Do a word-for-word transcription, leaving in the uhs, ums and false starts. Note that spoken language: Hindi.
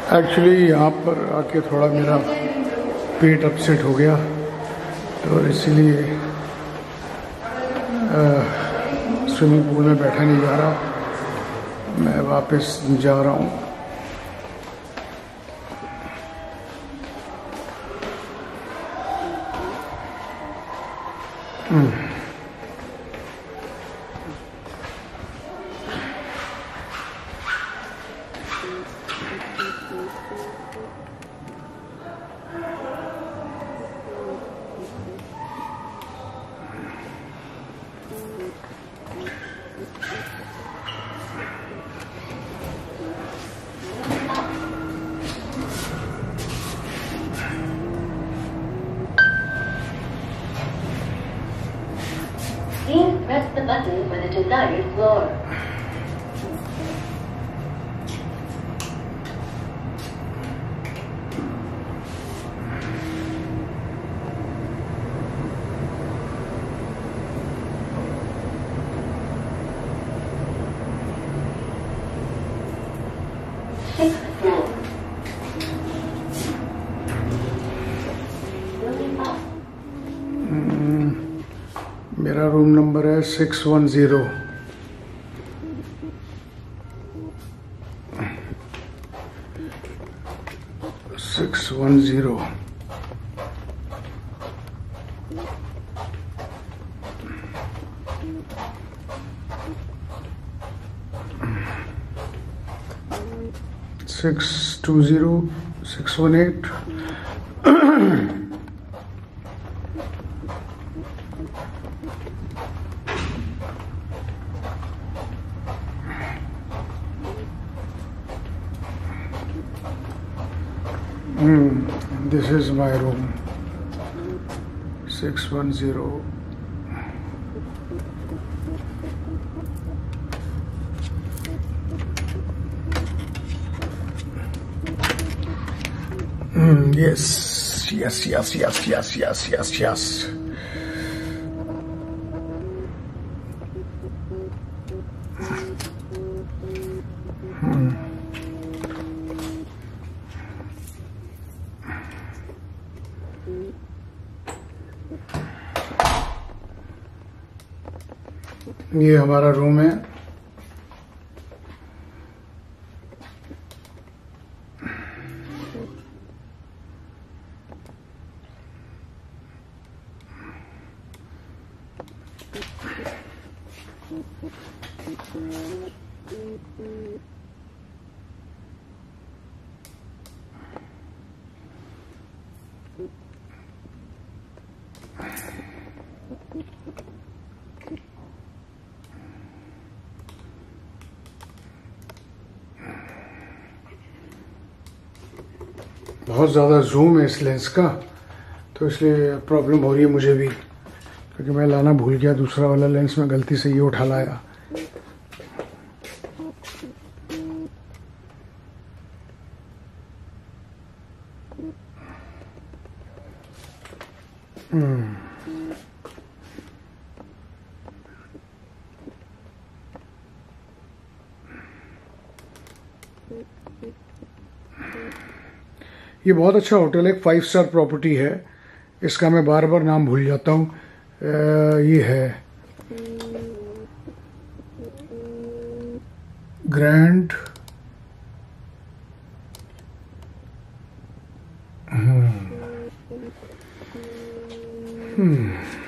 एक्चुअली यहाँ पर आके थोड़ा मेरा पेट अपसेट हो गया और इसीलिए स्विमिंग पूल में बैठा नहीं जा रहा, मैं वापस जा रहा हूँ। Please press the button for the desired floor. Sixth floor. Moving up. मेरा रूम नंबर है six one zero. Six one zero. Six two zero six one eight. Hmm, this is my room. six one zero. Hmm, yes, yes, yes, yes, yes, yes, yes, yes. Hmm. ये हमारा रूम है। बहुत ज़्यादा जूम है इस लेंस का, तो इसलिए प्रॉब्लम हो रही है मुझे भी, क्योंकि मैं लाना भूल गया। दूसरा वाला लेंस में गलती से ये उठा लाया। हम्म ये बहुत अच्छा होटल है, फाइव स्टार प्रॉपर्टी है। इसका मैं बार बार नाम भूल जाता हूँ। ये है ग्रैंड हम्म हम्म